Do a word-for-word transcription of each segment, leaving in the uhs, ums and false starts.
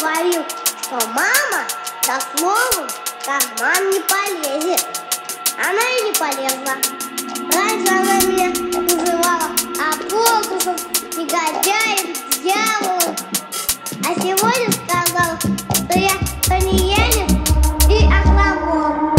говорил, что мама за словом в карман не полезет. Она и не полезла. Раньше она меня называла апокрифом, негодяем, дьяволом. А сегодня сказала, что я тунеядец и ослабон.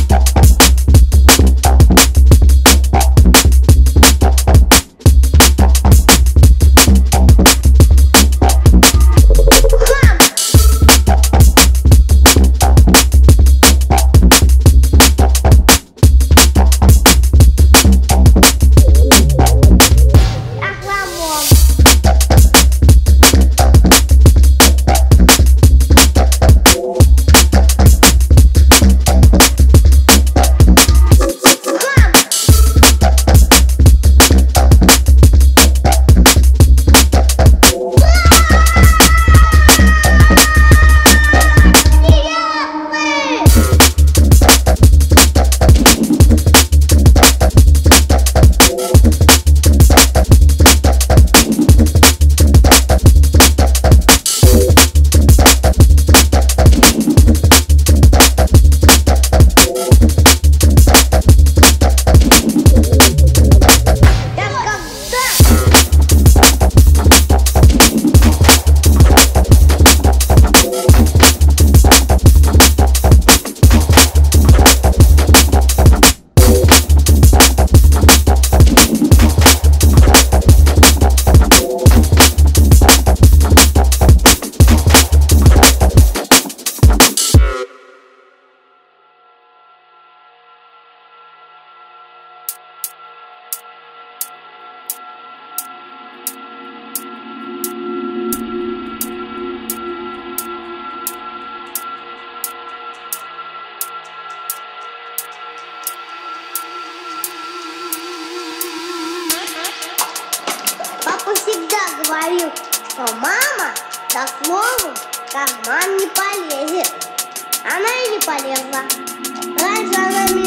Папа всегда говорил, что мама за словом в карман не полезет. Она и не полезла. Раньше она